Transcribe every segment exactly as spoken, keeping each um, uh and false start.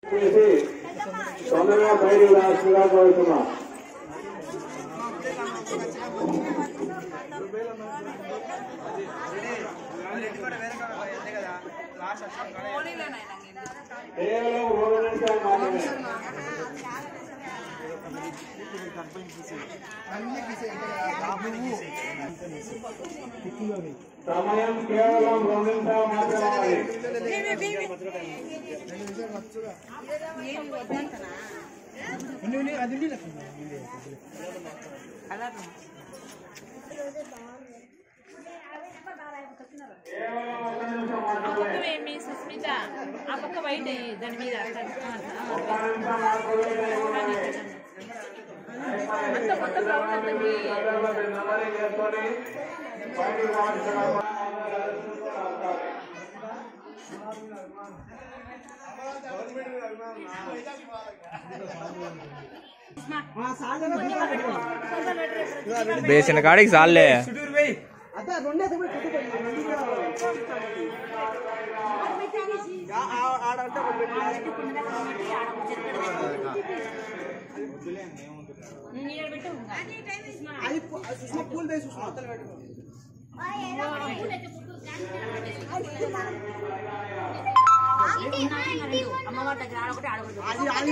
తొందరగా బయటికి రాష్ట్రంగా కోరుతున్నాం. కేవలం మూడు నిమిషాలు మాత్రమే. సమయం కేవలం రెండు నిమిషాలు మాత్రమే. సుస్మిత ఆ పక్క వైట్ దాని మీద అంత మొత్తం రౌండ్ बेसिन गाड़ी साल ले అమ్మవారి దగ్గర ఆడొకటి ఆడకూడదు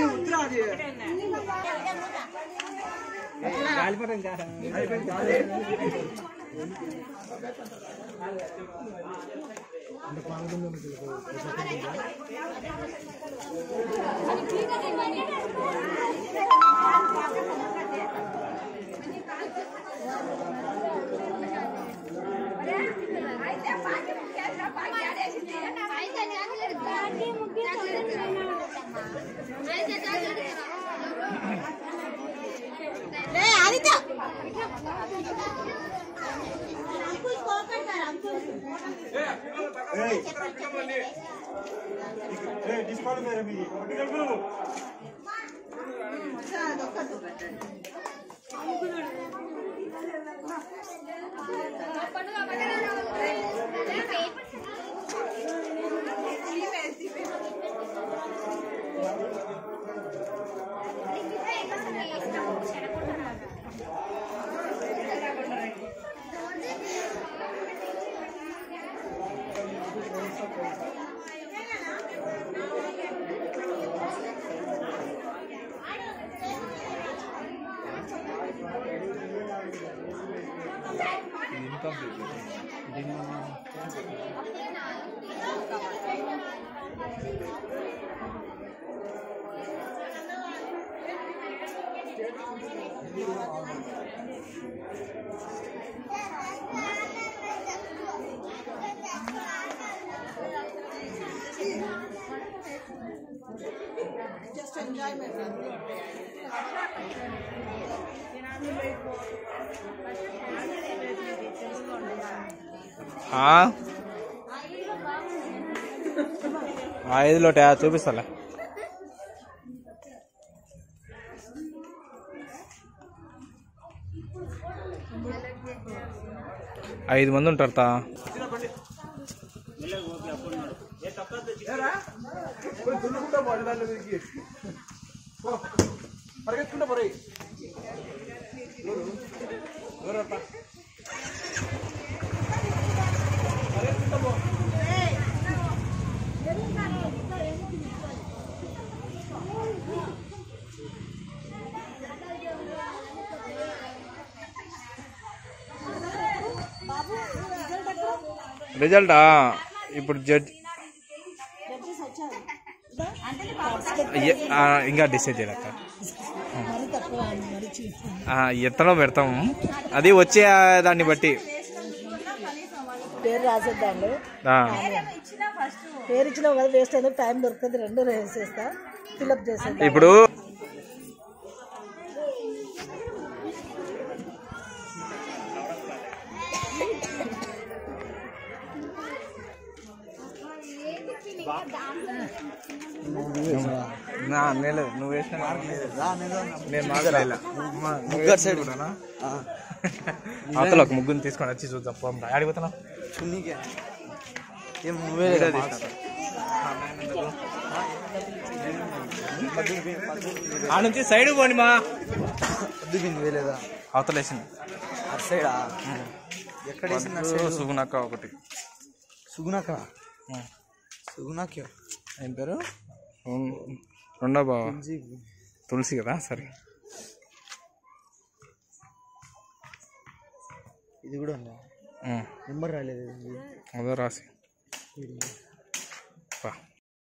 Just enjoy, my friend. ఐదులో చూపిస్తాలే ఐదు మంది ఉంటారు తా పరిగెత్తుకుంటా పోయి రిజల్టా ఇప్పుడు జడ్జ్ ఇంకా డిసైడ్ చేయలేక ఎత్తనో పెడతాము అది వచ్చే దాన్ని బట్టి పేరు రాసేద్దాండి పేరు ఇచ్చినా కదా వేస్ట్ అయితే టైం దొరుకుతుంది రెండు వేసేస్తా ఫిల్అప్ చేసేద్దాం ఇప్పుడు నువ్వు వేసిన ముగ్గురు సైడ్ అవతల ఒక ముగ్గురిని తీసుకొని వచ్చి చూద్దాం అడిగిపోతున్నా నువ్వే ఆ నుంచి సైడ్ పోండి మా వద్దుపింది వేలేదా అవతలేసింది అటు సైడా ఎక్కడ వేసింది అటు సైడ్ సుగుణక్క ఒకటి సుగుణాక సుగుణాక్యో ఏం పేరు రెండో బావ తులసి కదా సరే ఇది కూడా ఉందా నెంబర్ రాలేదు అదో రాసి పా